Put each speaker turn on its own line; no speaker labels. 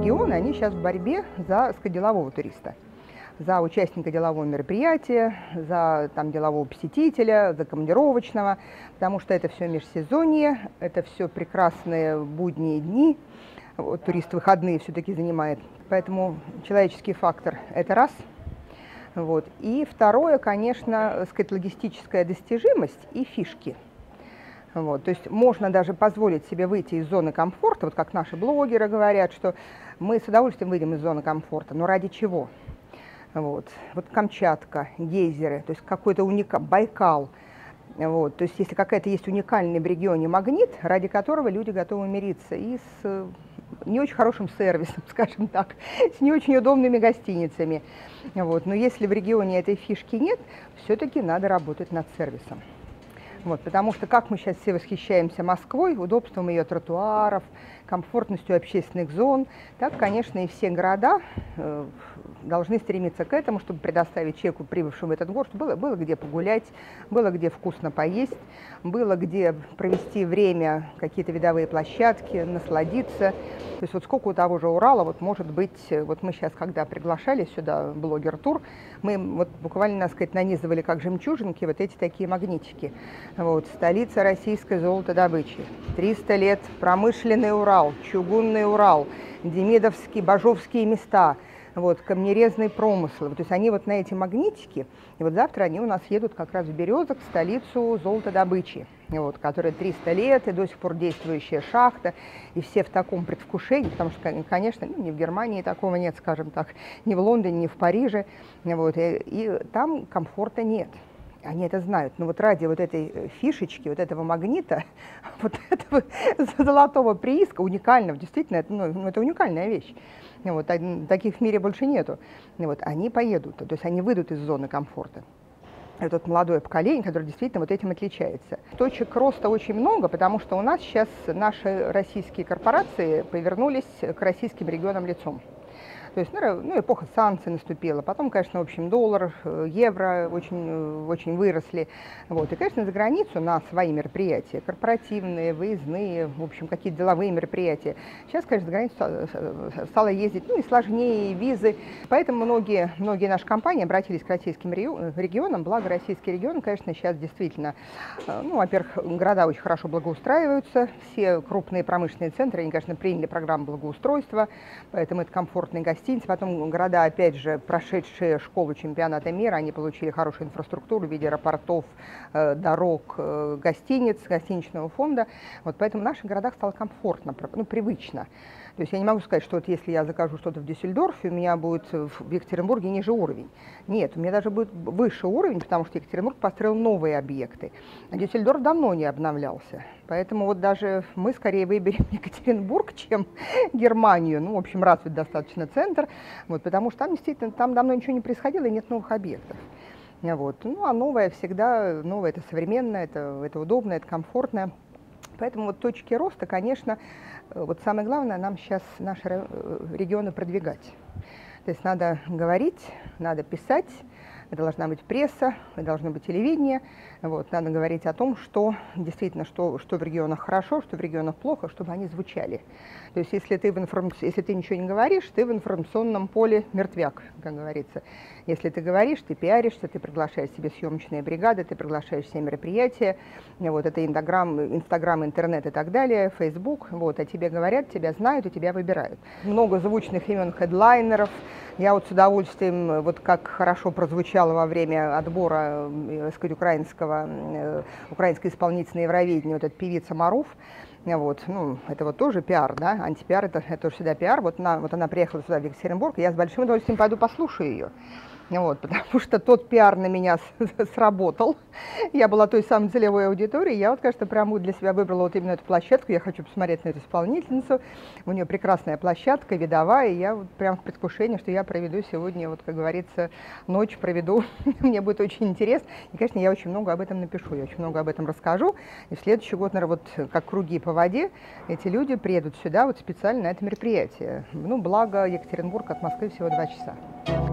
регионы, они сейчас в борьбе за делового туриста, за участника делового мероприятия, за делового посетителя, за командировочного, потому что это все межсезонье, это все прекрасные будние дни, вот, турист выходные все-таки занимает, поэтому человеческий фактор – это раз. Вот. И второе, конечно, логистическая достижимость и фишки. Вот. То есть можно даже позволить себе выйти из зоны комфорта, вот как наши блогеры говорят, что мы с удовольствием выйдем из зоны комфорта, но ради чего? Вот Камчатка, гейзеры, то есть какой-то Байкал. Вот. То есть если какая-то есть уникальный в регионе магнит, ради которого люди готовы мириться и с не очень хорошим сервисом, скажем так, с не очень удобными гостиницами. Вот. Но если в регионе этой фишки нет, все-таки надо работать над сервисом. Вот, потому что как мы сейчас все восхищаемся Москвой, удобством ее тротуаров, комфортностью общественных зон, так, конечно, и все города должны стремиться к этому, чтобы предоставить человеку, прибывшему в этот город, было где погулять, было где вкусно поесть, было где провести время, какие-то видовые площадки, насладиться. То есть вот сколько у того же Урала, вот может быть, вот мы сейчас, когда приглашали сюда блогер-тур, мы вот буквально, так сказать, нанизывали как жемчужинки вот эти такие магнитики. Вот, столица российской золотодобычи, 300 лет промышленный Урал, чугунный Урал, демидовские, бажовские места, вот, камнерезный промысл. То есть они вот на эти магнитики, и вот завтра они у нас едут как раз в Березок, столицу золотодобычи, вот, которая 300 лет, и до сих пор действующая шахта, и все в таком предвкушении, потому что, конечно, ни в Германии такого нет, скажем так, ни в Лондоне, ни в Париже, вот, и там комфорта нет. Они это знают, но вот ради вот этой фишечки, вот этого магнита, вот этого золотого прииска, уникального, действительно, это уникальная вещь. Вот, таких в мире больше нету. Вот, они поедут, то есть они выйдут из зоны комфорта. Это вот молодое поколение, которое действительно вот этим отличается. Точек роста очень много, потому что у нас сейчас наши российские корпорации повернулись к российским регионам лицом. То есть, эпоха санкций наступила, потом, конечно, в общем, доллар, евро очень выросли. Вот. И, конечно, за границу на свои мероприятия, корпоративные, выездные, в общем, какие-то деловые мероприятия. Сейчас, конечно, за границу стало ездить, и сложнее, и визы. Поэтому многие наши компании обратились к российским регионам, благо российские регионы, конечно, сейчас действительно, во-первых, города очень хорошо благоустраиваются, все крупные промышленные центры, они, конечно, приняли программу благоустройства, поэтому это комфортные гостиницы. Потом города, опять же, прошедшие школу чемпионата мира, они получили хорошую инфраструктуру в виде аэропортов, дорог, гостиниц, гостиничного фонда. Вот поэтому в наших городах стало комфортно, привычно. То есть я не могу сказать, что вот если я закажу что-то в Дюссельдорфе, у меня будет в Екатеринбурге ниже уровень. Нет, у меня даже будет выше уровень, потому что Екатеринбург построил новые объекты. А Дюссельдорф давно не обновлялся. Поэтому вот даже мы скорее выберем Екатеринбург, чем Германию. В общем, развит достаточно центр, вот, потому что там действительно давно ничего не происходило и нет новых объектов. Вот. А новое всегда, новое это современное, это удобно, это комфортно. Поэтому вот точки роста, конечно, вот самое главное нам сейчас наши регионы продвигать. То есть надо говорить, надо писать, должна быть пресса, должно быть телевидение. Вот, надо говорить о том, что действительно, что в регионах хорошо, что в регионах плохо, чтобы они звучали. То есть если ты ничего не говоришь, ты в информационном поле мертвяк, как говорится. Если ты говоришь, ты пиаришься, ты приглашаешь себе съемочные бригады, ты приглашаешь все мероприятия, вот, это Инстаграм, интернет и так далее, Фейсбук, вот, о тебе говорят, тебя знают и тебя выбирают. Много звучных имен хедлайнеров. Я вот с удовольствием, вот как хорошо прозвучало во время отбора, так сказать, украинской исполнительницы на Евровидении, вот эта певица Маруф. Вот, это вот тоже пиар, да, антипиар, это тоже всегда пиар. Вот она приехала сюда, в Екатеринбург, и я с большим удовольствием пойду послушаю ее. Вот, потому что тот пиар на меня сработал. Я была той самой целевой аудиторией. Я вот, конечно, прямо для себя выбрала вот именно эту площадку. Я хочу посмотреть на эту исполнительницу. У нее прекрасная площадка, видовая. И я вот прям в предвкушении, что я проведу сегодня, вот, как говорится, ночь проведу. Мне будет очень интересно. И, конечно, я очень много об этом напишу, я очень много об этом расскажу. И в следующий год, наверное, вот как круги по воде, эти люди приедут сюда вот специально на это мероприятие. Благо Екатеринбург от Москвы всего 2 часа.